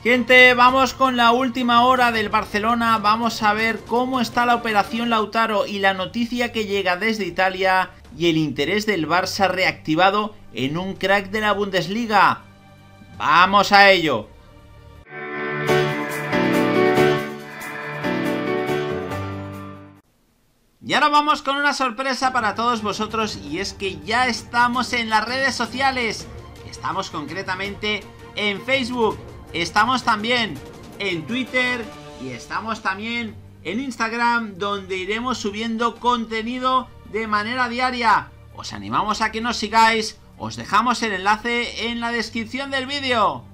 Gente, vamos con la última hora del Barcelona, vamos a ver cómo está la operación Lautaro y la noticia que llega desde Italia y el interés del Barça reactivado en un crack de la Bundesliga. ¡Vamos a ello! Y ahora vamos con una sorpresa para todos vosotros, y es que ya estamos en las redes sociales. Estamos concretamente en Facebook, estamos también en Twitter y estamos también en Instagram, donde iremos subiendo contenido de manera diaria. Os animamos a que nos sigáis, os dejamos el enlace en la descripción del vídeo.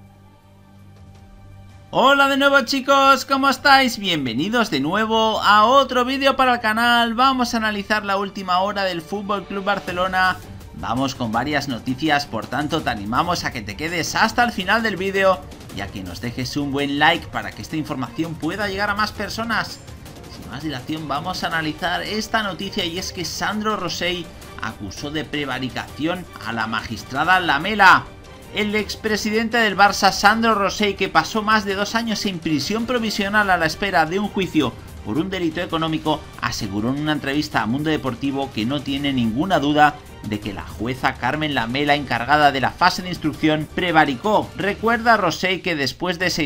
Hola de nuevo chicos, ¿cómo estáis? Bienvenidos de nuevo a otro vídeo para el canal. Vamos a analizar la última hora del Fútbol Club Barcelona. Vamos con varias noticias, por tanto te animamos a que te quedes hasta el final del vídeo y a que nos dejes un buen like para que esta información pueda llegar a más personas. Sin más dilación vamos a analizar esta noticia, y es que Sandro Rosell acusó de prevaricación a la magistrada Lamela. El expresidente del Barça, Sandro Rosell, que pasó más de 2 años en prisión provisional a la espera de un juicio por un delito económico, aseguró en una entrevista a Mundo Deportivo que no tiene ninguna duda de que la jueza Carmen Lamela, encargada de la fase de instrucción, prevaricó. Recuerda Rosell que después de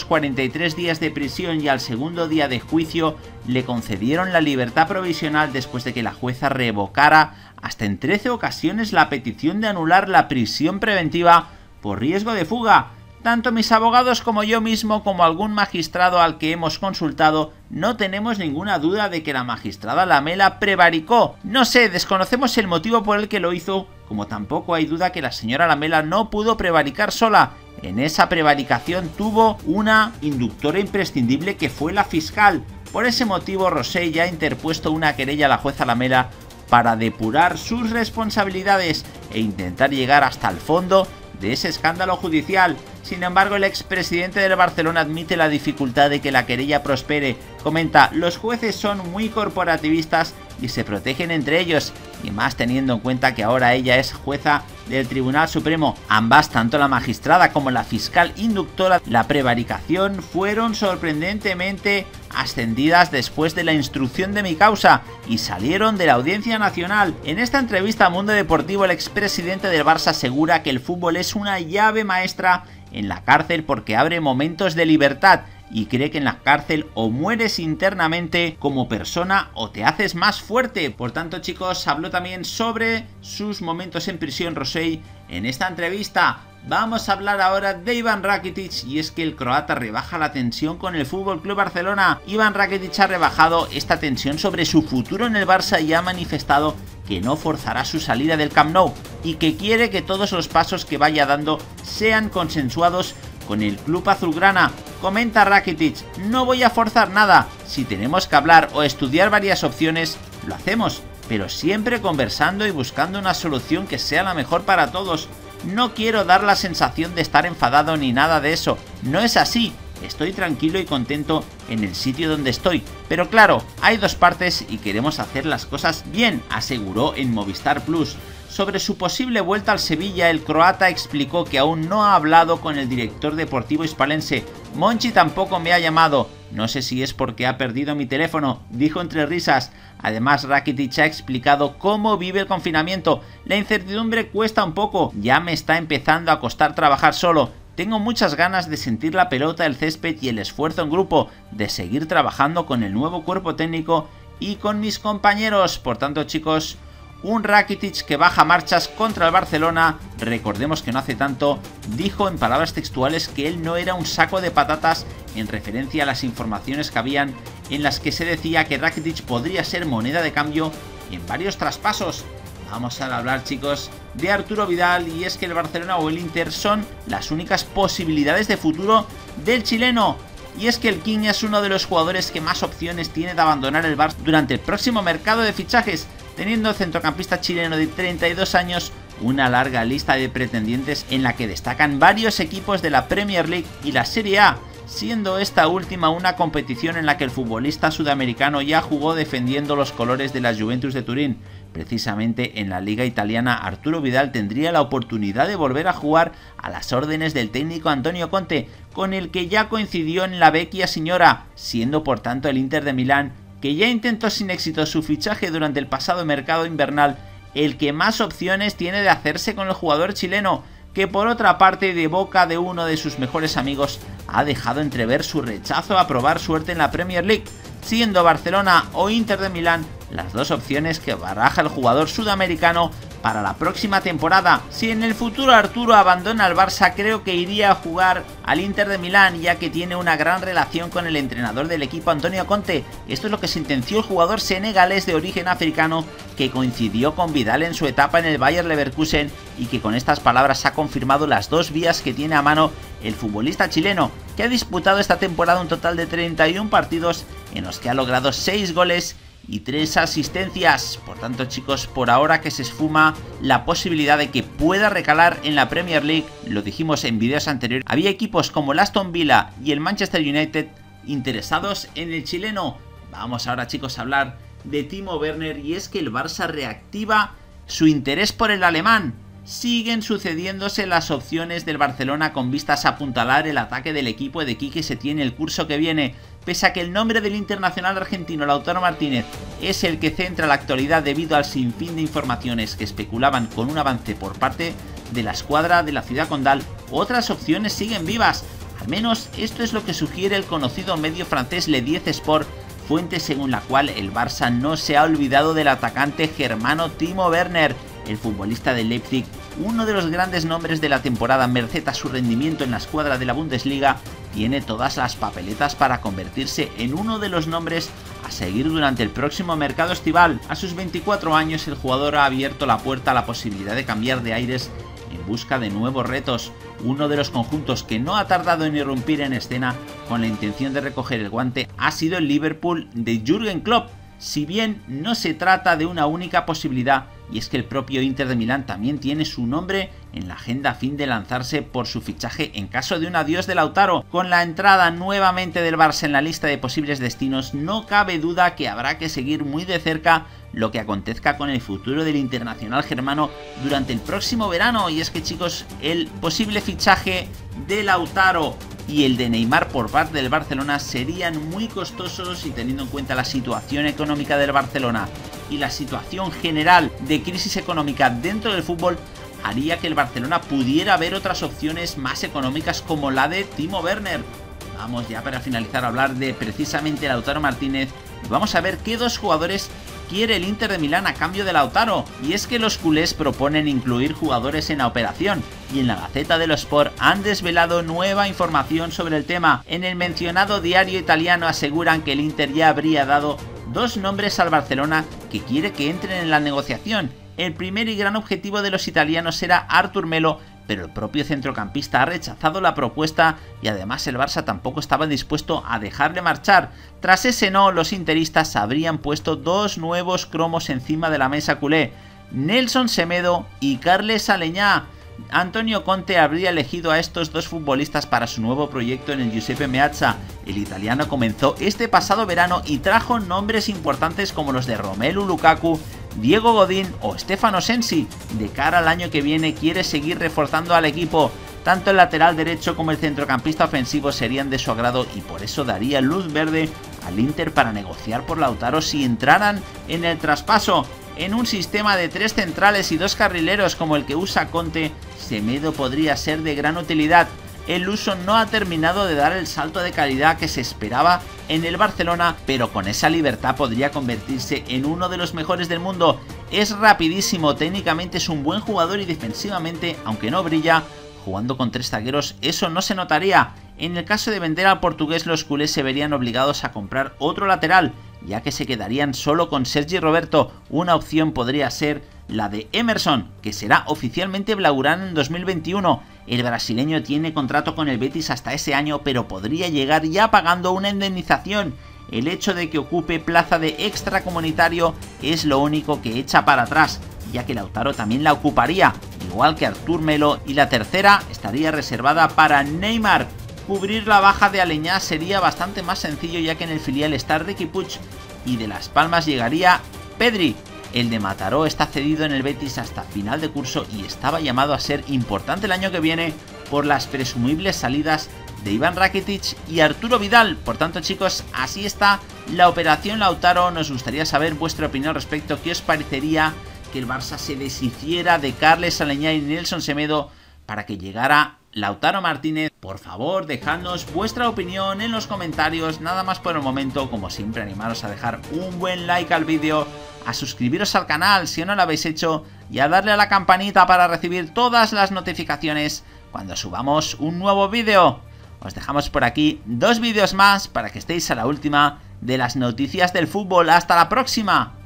643 días de prisión y al segundo día de juicio le concedieron la libertad provisional después de que la jueza revocara hasta en 13 ocasiones la petición de anular la prisión preventiva por riesgo de fuga. Tanto mis abogados como yo mismo, como algún magistrado al que hemos consultado, no tenemos ninguna duda de que la magistrada Lamela prevaricó. No sé, desconocemos el motivo por el que lo hizo, como tampoco hay duda que la señora Lamela no pudo prevaricar sola. En esa prevaricación tuvo una inductora imprescindible, que fue la fiscal. Por ese motivo Rosell ya ha interpuesto una querella a la jueza Lamela para depurar sus responsabilidades e intentar llegar hasta el fondo de ese escándalo judicial. Sin embargo, el expresidente del Barcelona admite la dificultad de que la querella prospere. Comenta: los jueces son muy corporativistas y se protegen entre ellos, y más teniendo en cuenta que ahora ella es jueza del Tribunal Supremo. Ambas, tanto la magistrada como la fiscal inductora de la prevaricación, fueron sorprendentemente ascendidas después de la instrucción de mi causa y salieron de la Audiencia Nacional. En esta entrevista a Mundo Deportivo, el expresidente del Barça asegura que el fútbol es una llave maestra en la cárcel porque abre momentos de libertad, y cree que en la cárcel o mueres internamente como persona o te haces más fuerte. Por tanto, chicos, habló también sobre sus momentos en prisión Rosell en esta entrevista. Vamos a hablar ahora de Ivan Rakitic, y es que el croata rebaja la tensión con el Fútbol Club Barcelona. Ivan Rakitic ha rebajado esta tensión sobre su futuro en el Barça y ha manifestado que no forzará su salida del Camp Nou y que quiere que todos los pasos que vaya dando sean consensuados con el club azulgrana. Comenta Rakitic: no voy a forzar nada, si tenemos que hablar o estudiar varias opciones, lo hacemos, pero siempre conversando y buscando una solución que sea la mejor para todos. No quiero dar la sensación de estar enfadado ni nada de eso, no es así. Estoy tranquilo y contento en el sitio donde estoy, pero claro, hay dos partes y queremos hacer las cosas bien, aseguró en Movistar Plus. Sobre su posible vuelta al Sevilla, el croata explicó que aún no ha hablado con el director deportivo hispalense. Monchi tampoco me ha llamado, no sé si es porque ha perdido mi teléfono, dijo entre risas. Además, Rakitic ha explicado cómo vive el confinamiento. La incertidumbre cuesta un poco, ya me está empezando a costar trabajar solo. Tengo muchas ganas de sentir la pelota, el césped y el esfuerzo en grupo, de seguir trabajando con el nuevo cuerpo técnico y con mis compañeros. Por tanto, chicos, un Rakitic que baja marchas contra el Barcelona. Recordemos que no hace tanto dijo en palabras textuales que él no era un saco de patatas, en referencia a las informaciones que habían en las que se decía que Rakitic podría ser moneda de cambio en varios traspasos. Vamos a hablar, chicos, de Arturo Vidal, y es que el Barcelona o el Inter son las únicas posibilidades de futuro del chileno. Y es que el King es uno de los jugadores que más opciones tiene de abandonar el Barça durante el próximo mercado de fichajes, teniendo el centrocampista chileno de 32 años una larga lista de pretendientes en la que destacan varios equipos de la Premier League y la Serie A, siendo esta última una competición en la que el futbolista sudamericano ya jugó defendiendo los colores de la Juventus de Turín. Precisamente en la liga italiana, Arturo Vidal tendría la oportunidad de volver a jugar a las órdenes del técnico Antonio Conte, con el que ya coincidió en la Vecchia Signora, siendo por tanto el Inter de Milán, que ya intentó sin éxito su fichaje durante el pasado mercado invernal, el que más opciones tiene de hacerse con el jugador chileno, que por otra parte, de boca de uno de sus mejores amigos, ha dejado entrever su rechazo a probar suerte en la Premier League, siendo Barcelona o Inter de Milán las dos opciones que baraja el jugador sudamericano para la próxima temporada. Si en el futuro Arturo abandona el Barça, creo que iría a jugar al Inter de Milán, ya que tiene una gran relación con el entrenador del equipo, Antonio Conte. Esto es lo que sentenció el jugador senegalés de origen africano, que coincidió con Vidal en su etapa en el Bayer Leverkusen, y que con estas palabras ha confirmado las dos vías que tiene a mano el futbolista chileno, que ha disputado esta temporada un total de 31 partidos en los que ha logrado 6 goles y 3 asistencias. Por tanto, chicos, por ahora que se esfuma la posibilidad de que pueda recalar en la Premier League. Lo dijimos en vídeos anteriores, había equipos como el Aston Villa y el Manchester United interesados en el chileno. Vamos ahora, chicos, a hablar de Timo Werner, y es que el Barça reactiva su interés por el alemán. Siguen sucediéndose las opciones del Barcelona con vistas a apuntalar el ataque del equipo de Quique Setién el curso que viene. Pese a que el nombre del internacional argentino Lautaro Martínez es el que centra la actualidad debido al sinfín de informaciones que especulaban con un avance por parte de la escuadra de la ciudad condal, otras opciones siguen vivas. Al menos esto es lo que sugiere el conocido medio francés Le 10 Sport, fuente según la cual el Barça no se ha olvidado del atacante germano Timo Werner. El futbolista de Leipzig, uno de los grandes nombres de la temporada merced a su rendimiento en la escuadra de la Bundesliga, tiene todas las papeletas para convertirse en uno de los nombres a seguir durante el próximo mercado estival. A sus 24 años, el jugador ha abierto la puerta a la posibilidad de cambiar de aires en busca de nuevos retos. Uno de los conjuntos que no ha tardado en irrumpir en escena con la intención de recoger el guante ha sido el Liverpool de Jürgen Klopp, si bien no se trata de una única posibilidad, y es que el propio Inter de Milán también tiene su nombre en la agenda a fin de lanzarse por su fichaje en caso de un adiós de Lautaro. Con la entrada nuevamente del Barça en la lista de posibles destinos, no cabe duda que habrá que seguir muy de cerca lo que acontezca con el futuro del internacional germano durante el próximo verano. Y es que, chicos, el posible fichaje de Lautaro y el de Neymar por parte del Barcelona serían muy costosos, y teniendo en cuenta la situación económica del Barcelona y la situación general de crisis económica dentro del fútbol, haría que el Barcelona pudiera ver otras opciones más económicas como la de Timo Werner. Vamos ya para finalizar a hablar de precisamente Lautaro Martínez, y vamos a ver qué dos jugadores quiere el Inter de Milán a cambio de Lautaro. Y es que los culés proponen incluir jugadores en la operación, y en la Gazzetta dello Sport han desvelado nueva información sobre el tema. En el mencionado diario italiano aseguran que el Inter ya habría dado dos nombres al Barcelona que quiere que entren en la negociación. El primer y gran objetivo de los italianos era Artur Melo, pero el propio centrocampista ha rechazado la propuesta, y además el Barça tampoco estaba dispuesto a dejarle marchar. Tras ese no, los interistas habrían puesto dos nuevos cromos encima de la mesa culé: Nelson Semedo y Carles Aleñá. Antonio Conte habría elegido a estos dos futbolistas para su nuevo proyecto en el Giuseppe Meazza. El italiano comenzó este pasado verano y trajo nombres importantes como los de Romelu Lukaku, Diego Godín o Stefano Sensi. De cara al año que viene quiere seguir reforzando al equipo. Tanto el lateral derecho como el centrocampista ofensivo serían de su agrado, y por eso daría luz verde al Inter para negociar por Lautaro si entraran en el traspaso. En un sistema de 3 centrales y 2 carrileros como el que usa Conte, Semedo podría ser de gran utilidad. El luso no ha terminado de dar el salto de calidad que se esperaba en el Barcelona, pero con esa libertad podría convertirse en uno de los mejores del mundo. Es rapidísimo, técnicamente es un buen jugador, y defensivamente, aunque no brilla, jugando con 3 zagueros eso no se notaría. En el caso de vender al portugués, los culés se verían obligados a comprar otro lateral, ya que se quedarían solo con Sergi Roberto. Una opción podría ser la de Emerson, que será oficialmente blaugrana en 2021. El brasileño tiene contrato con el Betis hasta ese año, pero podría llegar ya pagando una indemnización. El hecho de que ocupe plaza de extracomunitario es lo único que echa para atrás, ya que Lautaro también la ocuparía, igual que Artur Melo, y la tercera estaría reservada para Neymar. Cubrir la baja de Aleñá sería bastante más sencillo, ya que en el filial está Riqui Puig y de Las Palmas llegaría Pedri. El de Mataró está cedido en el Betis hasta final de curso y estaba llamado a ser importante el año que viene por las presumibles salidas de Iván Rakitic y Arturo Vidal. Por tanto, chicos, así está la operación Lautaro. Nos gustaría saber vuestra opinión al respecto. ¿Qué os parecería que el Barça se deshiciera de Carles Aleñá y Nelson Semedo para que llegara Lautaro Martínez? Por favor, dejadnos vuestra opinión en los comentarios. Nada más por el momento. Como siempre, animaros a dejar un buen like al vídeo, a suscribiros al canal si no lo habéis hecho y a darle a la campanita para recibir todas las notificaciones cuando subamos un nuevo vídeo. Os dejamos por aquí 2 vídeos más para que estéis a la última de las noticias del fútbol. ¡Hasta la próxima!